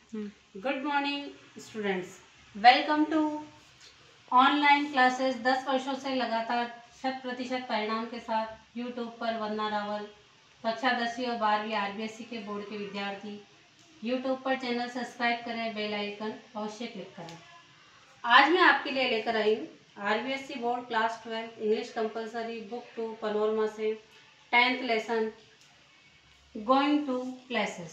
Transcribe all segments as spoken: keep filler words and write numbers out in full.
Good morning students, welcome to online classes. दस वर्षों से लगातार शत प्रतिशत परिणाम के साथ यूट्यूब पर वंदना रावल, कक्षा दसवीं और बारहवीं आरबीएसई के बोर्ड के विद्यार्थी यूट्यूब पर चैनल सब्सक्राइब करें, बेल आइकन अवश्य क्लिक करें। आज मैं आपके लिए लेकर आई हूँ RBSE board class twelfth English compulsory book two Panorama से tenth lesson going to places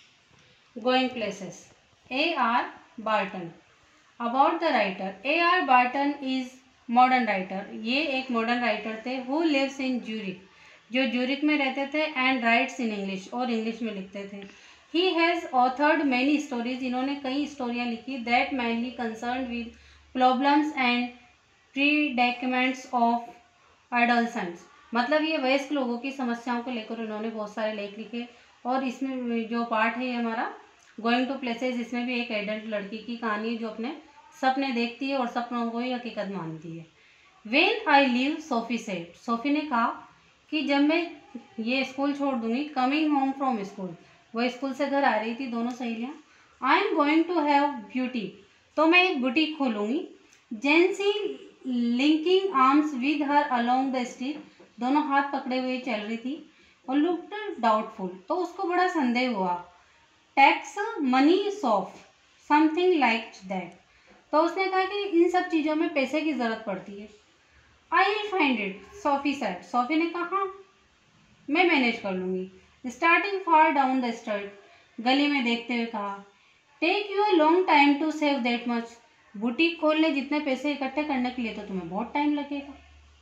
going places A R Barton. About the writer, A R Barton is modern writer. ये एक मॉडर्न राइटर थे हु लिव्स इन ज्यूरिक, जो Zurich में रहते थे, and writes in English, और English में लिखते थे। He has authored many stories. इन्होंने कई स्टोरियाँ लिखी that mainly concern with problems and predicaments of adolescents. मतलब ये वयस्क लोगों की समस्याओं को लेकर उन्होंने बहुत सारे लेख लिखे। और इसमें जो पार्ट है ये हमारा गोइंग टू प्लेसेस, इसमें भी एक एडल्ट लड़की की कहानी है जो अपने सपने देखती है और सपनों को ही हकीकत मानती है। When I leave, Sophie said. Sophie ने कहा कि जब मैं ये स्कूल छोड़ दूंगी, कमिंग होम फ्रॉम स्कूल, वो स्कूल से घर आ रही थी दोनों सहेलियाँ। I am going to have beauty, तो मैं एक बुटीक खोलूँगी। Jansie linking arms with her along the street, दोनों हाथ पकड़े हुए चल रही थी। और लुक्ड डाउटफुल, तो उसको बड़ा संदेह हुआ। Takes money Soph something like that, तो उसने कहा कि इन सब चीज़ों में पैसे की ज़रूरत पड़ती है। I will find it, Sophie said. Sophie ने कहा हाँ मैं मैनेज कर लूँगी। Starting far down the street, गली में देखते हुए कहा। Take you a long time to save that much, boutique खोलने जितने पैसे इकट्ठे करने के लिए तो तुम्हें बहुत टाइम लगेगा।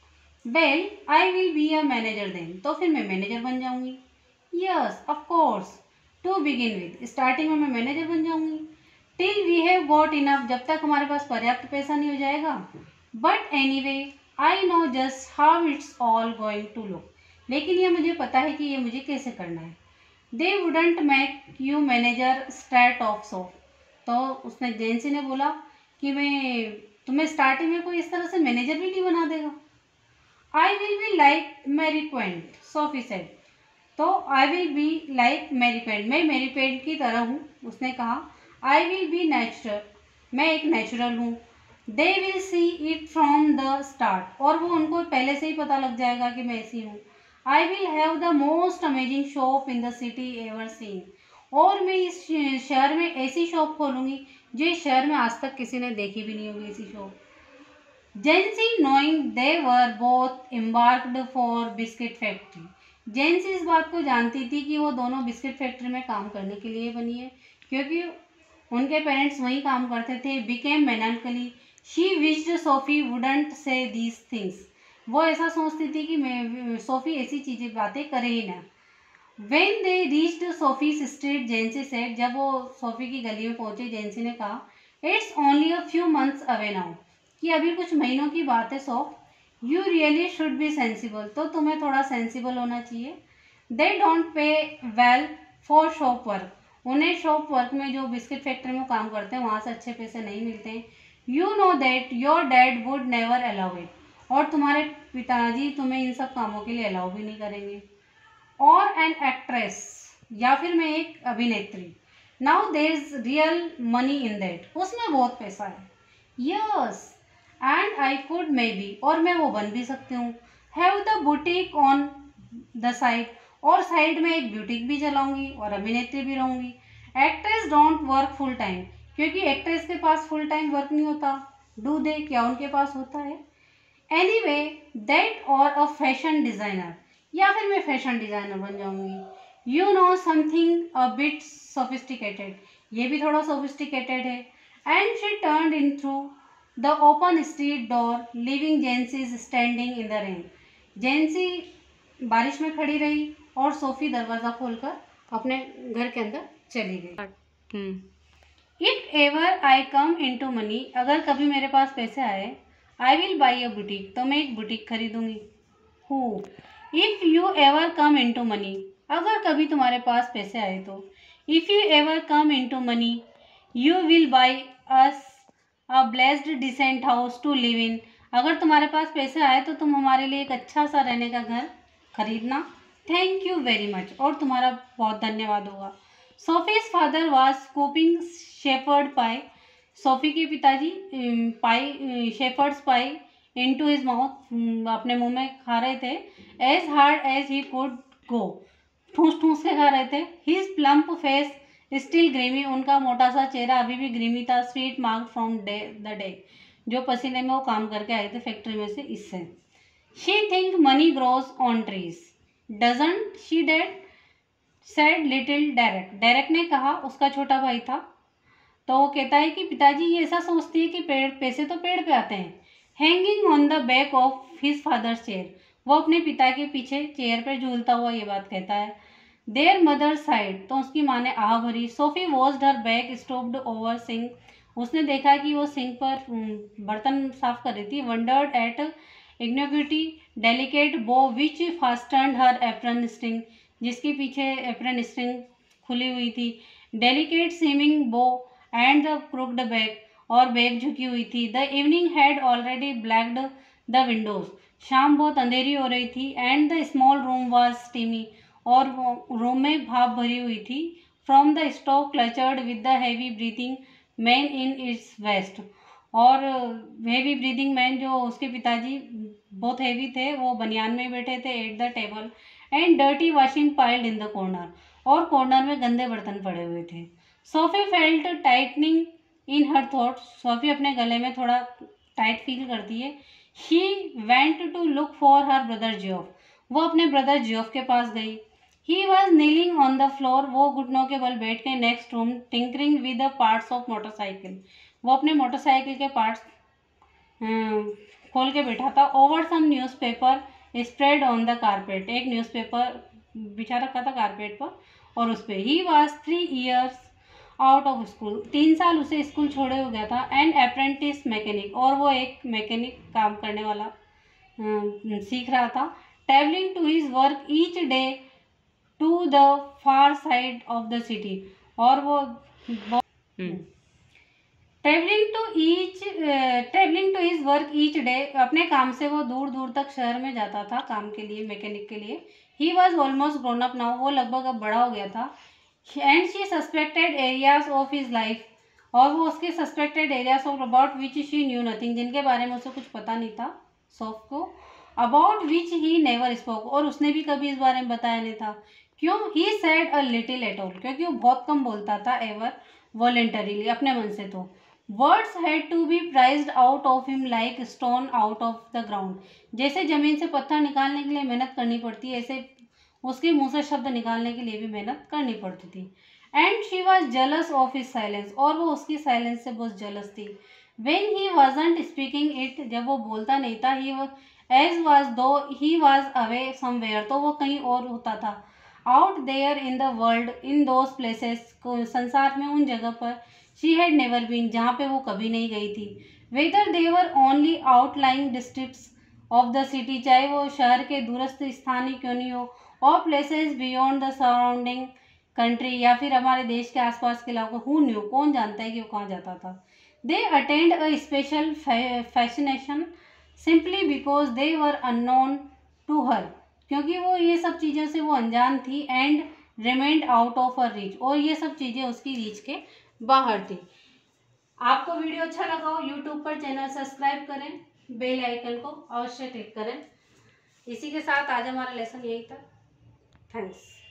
Well I will be a manager then, तो फिर मैं मैनेजर बन जाऊँगी। Yes of course, to begin with, starting में मैं मैनेजर बन जाऊँगी। Till we have got enough, जब तक हमारे पास पर्याप्त पैसा नहीं हो जाएगा। But anyway I know just how it's all going to look, लेकिन ये मुझे पता है कि ये मुझे कैसे करना है। They wouldn't make you manager start off so, तो उसने जेंसी ने बोला कि मैं तुम्हें स्टार्टिंग में कोई इस तरह से मैनेजर भी नहीं बना देगा। I will be like Mary Quant, Sophie said. तो I will be like Mary Quant, मैं मैरी क्वेंट की तरह हूँ, उसने कहा। आई विल बी नेचुरल, मैं एक नेचुरल हूँ। They will see it from the start, और वो उनको पहले से ही पता लग जाएगा कि मैं ऐसी हूँ। I will have the most amazing shop in the city ever seen, और मैं इस शहर में ऐसी शॉप खोलूँगी जो इस शहर में आज तक किसी ने देखी भी नहीं होगी ऐसी shop. Jansie knowing they were both embarked for biscuit factory, Jansie इस बात को जानती थी कि वो दोनों बिस्किट फैक्ट्री में काम करने के लिए बनी है, क्योंकि उनके पेरेंट्स वहीं काम करते थे। Became melancholy, she wished Sophie wouldn't say these things, वो ऐसा सोचती थी कि मैं सोफी ऐसी चीज़ें बातें करे ही ना। When they reached Sophie's street, Jansie said, जब वो सोफी की गली में पहुंचे, जेंसी ने कहा it's only a few months away now, कि अभी कुछ महीनों की बात है Soph. You really should be sensible, तो तुम्हें थोड़ा सेंसिबल होना चाहिए। They don't pay well for shop work, उन्हें शॉप वर्क में जो बिस्किट फैक्ट्री में काम करते हैं वहाँ से अच्छे पैसे नहीं मिलते हैं। You know that your dad would never allow it, और तुम्हारे पिताजी तुम्हें इन सब कामों के लिए अलाउ भी नहीं करेंगे। और एन एक्ट्रेस, या फिर मैं एक अभिनेत्री। Now there is real money in that, उसमें बहुत पैसा है। Yes and I could maybe, have the वो बन भी सकती हूँ। हैव द बुटीक ऑन द साइड, और साइड में एक ब्यूटीक भी चलाऊंगी और अभिनेत्री भी रहूंगी। Actress don't work full time, क्योंकि एक्ट्रेस के पास फुल टाइम वर्क नहीं होता। डू दे, क्या उनके पास होता है? एनी वे दैट, और अ फैशन डिज़ाइनर, या फिर मैं फैशन डिज़ाइनर बन जाऊंगी। You know something a bit sophisticated, ये भी थोड़ा सोफिस्टिकेटेड है। And she turned in through the open street door, leaving Jansie standing in the rain, Jansie बारिश में खड़ी रही और सोफी दरवाज़ा खोलकर अपने घर के अंदर चली गई। If ever I come into money, अगर कभी मेरे पास पैसे आए, I will buy a boutique, तो मैं एक बुटीक खरीदूंगी। Huh, if you ever come into money, अगर कभी तुम्हारे पास पैसे आए तो। If you ever come into money you will buy us a blessed decent house to live in, अगर तुम्हारे पास पैसे आए तो तुम हमारे लिए एक अच्छा सा रहने का घर खरीदना। थैंक यू वेरी मच, और तुम्हारा बहुत धन्यवाद होगा। Sophie's father was scooping shepherd pie, Sophie के पिताजी pie shepherd's pie into his mouth, अपने मुंह में खा रहे थे, as hard as he could go, ठूस ठूस के खा रहे थे। His plump face still grimy, उनका मोटा सा चेहरा अभी भी ग्रीमी था, sweat mark from day the day, जो पसीने में वो काम करके आए थे फैक्ट्री में से, इससे। She think money grows on trees, doesn't she dad, said little Derek, Derek ने कहा, उसका छोटा भाई था, तो वो कहता है कि पिताजी ये ऐसा सोचती है कि पेड़ पैसे तो पेड़ पे आते हैं। Hanging on the back of his father's chair, वो अपने पिता के पीछे चेयर पर झूलता हुआ ये बात कहता है। देयर मदर साइड, तो उसकी माँ ने आह भरी। Sophie watched her back stooped over sink, उसने देखा कि वो सिंक पर बर्तन साफ कर रही थी। वंडर्ड एट इग्निक्विटी डेलिकेट बो विच फास्टनड हर एप्रन स्ट्रिंग, जिसके पीछे एप्रन स्ट्रिंग खुली हुई थी। Delicate seeming bow and the crooked bag, और बैग झुकी हुई थी। The evening had already blacked the windows, शाम बहुत अंधेरी हो रही थी। And the small room was steamy, और रूम में भाप भरी हुई थी। From the stove cluttered with the heavy breathing man in its vest, और हैवी ब्रीदिंग मैन, जो उसके पिताजी बहुत हैवी थे, वो बनियान में बैठे थे at the table. And dirty washing piled in the corner, और कॉर्नर में गंदे बर्तन पड़े हुए थे। Sophie felt tightening in her थॉट, सोफी अपने गले में थोड़ा टाइट फील करती है। She went to look for her brother Geoff, वो अपने ब्रदर जियोफ के पास गई। He was kneeling on the floor, वो घुटनों के बल बैठ के next room tinkering with the parts of motorcycle, वो अपने मोटरसाइकिल के पार्ट्स खोल के बैठा था। Over some newspaper spread on the carpet, एक न्यूज़पेपर बिछा रखा था कारपेट पर, और उस पर। He was three years out of school, तीन साल उसे स्कूल छोड़े हो गया था। एंड अप्रेंटिस मैकेनिक, और वो एक मैकेनिक काम करने वाला अम, सीख रहा था। Travelling to his work each day to the far side of the city, और वो travelling to each travelling to his work each day, अपने काम से वो दूर दूर तक शहर में जाता था काम के लिए, मैकेनिक के लिए। He was almost grown up now, वो लगभग अब बड़ा हो गया था। And she suspected areas of his life, और वो उसके suspected areas of about which she knew nothing, जिनके बारे में उसे कुछ पता नहीं था सॉफ को। About which he never spoke, और उसने भी कभी इस बारे में बताया नहीं था। क्यों? He said a little at all, क्योंकि वो बहुत कम बोलता था एवर वॉलेंटरीली, अपने मन से। तो words had to be prised out of him like stone out of the ground, जैसे जमीन से पत्थर निकालने के लिए मेहनत करनी पड़ती है, ऐसे उसके मुंह से शब्द निकालने के लिए भी मेहनत करनी पड़ती थी। And she was jealous of his silence, और वो उसकी साइलेंस से बहुत जेलस थी। When he wasn't speaking it, जब वो बोलता नहीं था, ही एज वॉज दो ही वॉज अवे समवेयर, तो वो कहीं और होता था। Out there in the world, in those places, संसार में उन जगह पर। शी हैड नेवर बीन, जहाँ पे वो कभी नहीं गई थी। Whether they were only outlying districts of the city, चाहे वो शहर के दूरस्थ स्थान ही क्यों नहीं हो, और places beyond the surrounding country, या फिर हमारे देश के आसपास के इलाकों, हु न्यू, कौन जानता है कि वो कहाँ जाता था। They attend a special fascination simply because they were unknown to her, क्योंकि वो ये सब चीज़ों से वो अनजान थी। And remained out of her reach, और ये सब चीज़ें उसकी रीच के बाहर थी। आपको वीडियो अच्छा लगा हो, यूट्यूब पर चैनल सब्सक्राइब करें, बेल आइकन को अवश्य क्लिक करें। इसी के साथ आज हमारा लेसन यही था। थैंक्स।